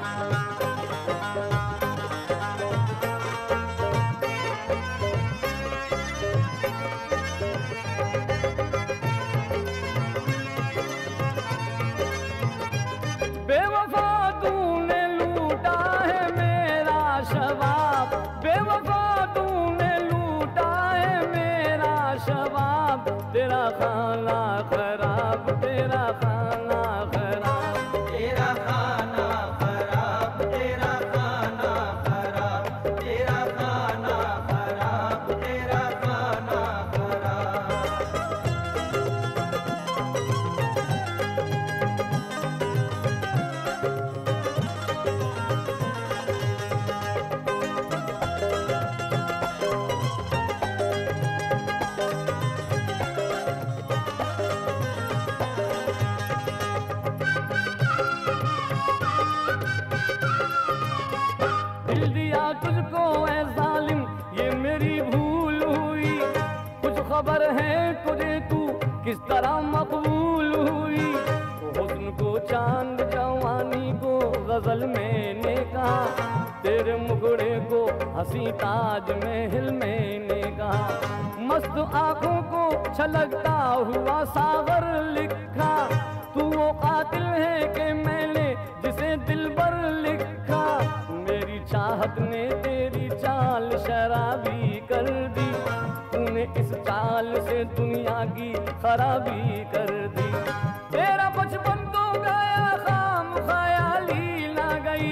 बेवफा तूने लूटा है मेरा शबाब, बेवफा तूने लूटा है मेरा शबाब। तेरा खाना खराब, तेरा खाना खराब, तेरा खाना खराब, तेरा खाना खराब, तेरा खाना खराब, तेरा खाना खराब। दिल दिया तुझको ऐ जालिम ये मेरी भूल हुई, कुछ खबर है तुझे तू किस तरह मकबूल हुई। हुस्न को चांद जवानी को गजल मैंने कहा, तेरे मुखड़े को हंसी ताज महल मैंने कहा। मस्त आंखों को छलकता हुआ सागर लिखा, तू वो कातिल है कि मैंने जिसे दिल पर लिखा। मेरी चाहत ने तेरी चाल शराबी कर दी, तूने इस चाल से दुनिया की खराबी कर दी। तेरा बचपन तो गया खाम ख्याली ना गई,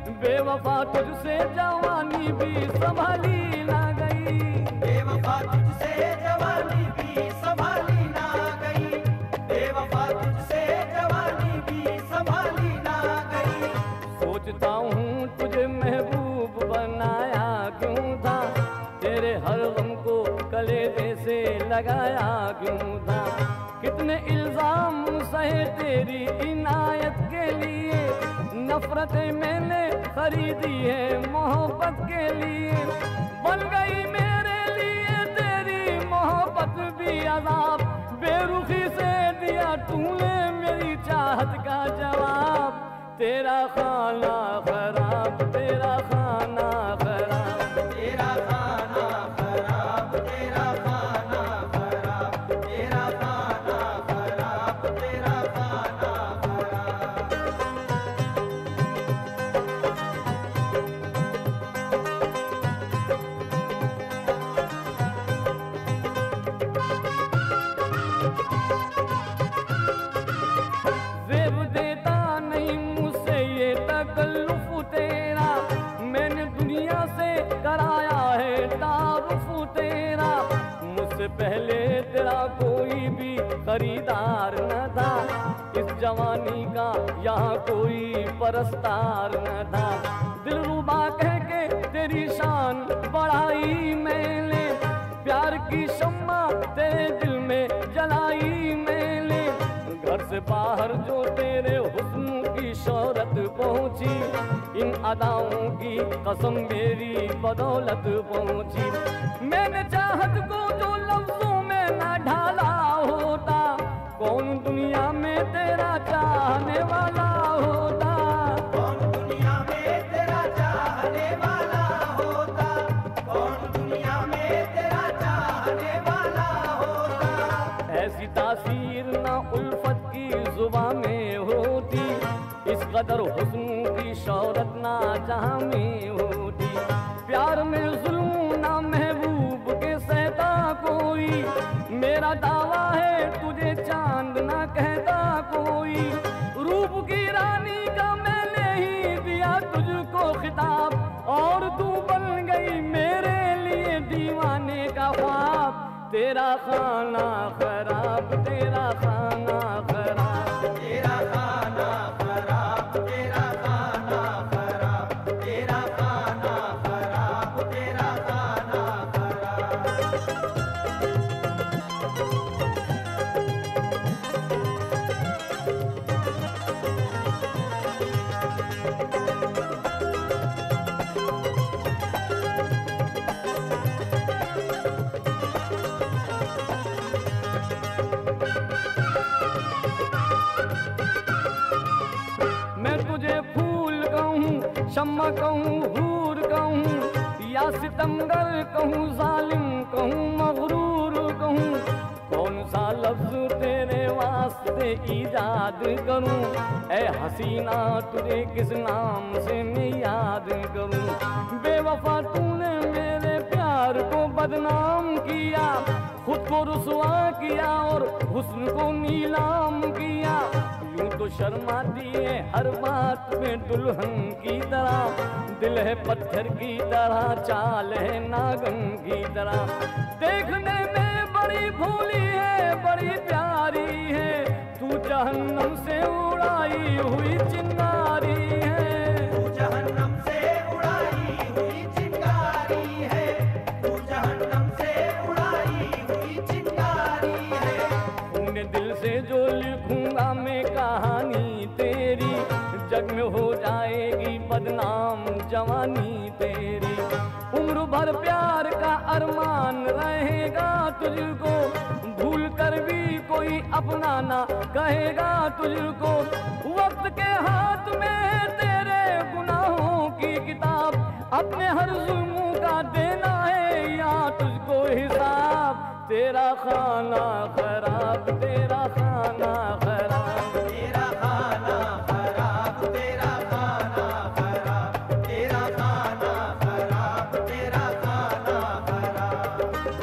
बेवफा तुझसे जवानी भी संभाली ना गई। बेवफा तुझसे जवानी भी संभाली ना गई, बेवफा तुझसे जवानी भी संभाली ना गई। सोचता हूँ तुझे महबूब बनाया क्यों था, तेरे हर गम को कलेजे से लगाया क्यों था। कितने इल्जाम सहे तेरी इनायत के लिए, नफरतें मैंने खरीदी है मोहब्बत के लिए। बन गई मेरे लिए तेरी मोहब्बत भी अज़ाब, बेरुखी से दिया तूने मेरी चाहत का जवाब। तेरा खाना खराब, तेरा खाना खराब, तेरा खाना खराब, तेरा खाना खराब, तेरा खाना खराब, तेरा खाना खराब। ज़ेब देता नहीं मुझसे ये तकल्लुफ़ तेरा, मैंने दुनिया से कराया है तारुफ तेरा। मुझसे पहले तेरा कोई भी खरीदार न था, इस जवानी का यहाँ कोई परस्तार न था। दिलरुबा कह के तेरी शान बढ़ाई मैंने, प्यार की शम्मा तेरे दिल में जलाई मैंने। घर से बाहर जो तेरे हुस्न की शोहरत पहुंची, इन अदाओं की कसम मेरी बदौलत पहुंची। मैंने चाहत को जो लफ्जों में न ढाला होता, कौन दुनिया में तेरा चाहने वाला होता। कौन दुनिया में तेरा चाहने वाला होता, कौन दुनिया में तेरा चाहने वाला होता। ऐसी तासीर ना उल्फत की जुबां में होती, इस कदर हुस्न की शौहरत ना जहां में होती। प्यार में जुल्म ना महबूब के सहता कोई, मेरा दावा है तुझे चांद ना कहता कोई। रूप की रानी का मैंने ही दिया तुझको खिताब, और तू बन गई मेरे लिए दीवाने का ख्वाब। तेरा खाना खराब, तेरा खाना खराब, तेरा खाना खराब, तेरा खाना खराब, तेरा खाना खराब, तेरा खाना खराब। मैं तुझे फूल कहूँ शम्मा कहूँ, हूर कहूँ या सितमगर कहूँ, जालिम कहूँ, मगरूर कहूँ, कौन सा लफ्ज तेरे वास्ते ईजाद करूं? ऐ हसीना तुझे किस नाम से मैं याद करूं? बेवफा तूने मेरे प्यार को बदनाम किया, खुद को रुसवा किया और हुस्न को नीलाम किया। यूं तो शर्माती है हर बात में दुल्हन की तरह, दिल है पत्थर की तरह, चाल है नागन की तरह। देखने में बड़ी भोली है, बड़ी प्यारी है, तू जहन्नम से उड़ाई हुई चिंगारी है। तू जहन्नम से उड़ाई हुई चिंगारी है, तू जहन्नम से उड़ाई हुई चिंगारी है। तूने दिल से जो लिखूंगा मैं कहानी तेरी, जग में हो जाएगी बदनाम जवानी तेरी। उम्र भर प्यार का अरमान रहेगा तुझको, भूल कर भी कोई अपना ना कहेगा तुझको। वक्त के हाथ में तेरे गुनाहों की किताब, अपने हर जुल्मों का देना है या तुझको हिसाब। तेरा खाना खराब, तेरा खाना खराब, तेरा खाना खराब, तेरा खाना खराब, तेरा खाना खराब, तेरा खाना खराब।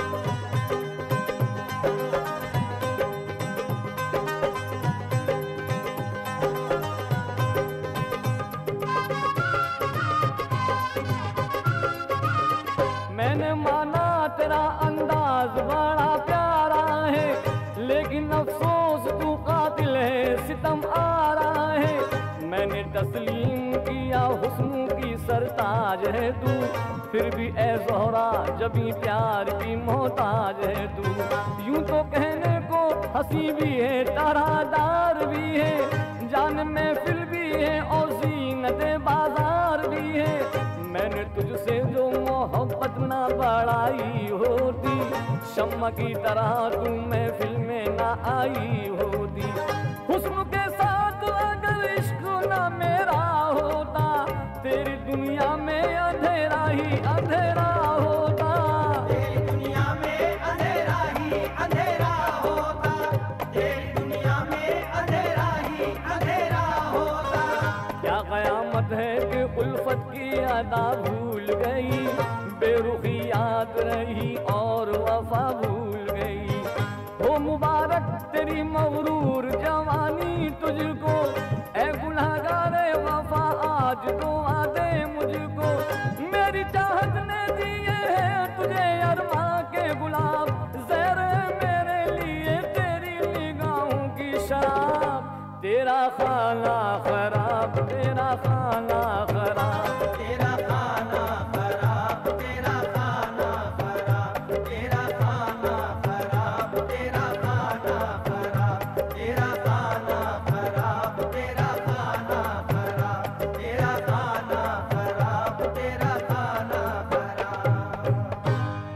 मैंने माना तेरा अंदाज बड़ा प्यारा है, लेकिन अफसोस तू कातिल है, सितम आ रहा है। मैंने तस्लीम किया हुस्न की सरताज है तू, फिर भी ए ज़ोहरा जबी प्यार की मोहताज है तू। यूं तो कहने को हंसी भी है, तरादार भी है, जान महफिल भी है और जीनत बाजार भी है। मैंने तुझसे जो मोहब्बत ना बढ़ाई होती, शम्मा की तरह तू महफिल में ना आई होती। हुस्न के साथ अगर इश्क ना मेरा होता, तेरी दुनिया में अंधेरा ही अंधेरा होता। तेरी दुनिया में अंधेरा ही अंधेरा होता, तेरी दुनिया में अंधेरा ही अंधेरा होता। क्या कयामत है कि उल्फत की अदा भूल गई, बेरुखी याद रही और वफा भूल गई। हो मुबारक तेरी मगरूर जवानी तुझको, ऐ गुनहगारे वफा आज तो आदे मुझको। मेरी चाहत ने दिए हैं तुझे अरमा के गुलाब, ज़हर मेरे लिए तेरी निगाहों की शराब। तेरा खाना खराब, तेरा खाना खराब, तेरा खाना खराब, तेरा खाना खराब, तेरा खाना खराब, तेरा खाना खराब, तेरा खाना खराब, तेरा खाना खराब, तेरा खाना खराब, तेरा खाना खराब।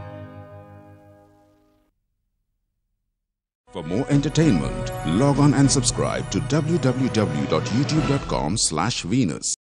For more entertainment, log on and subscribe to www.youtube.com/Venus.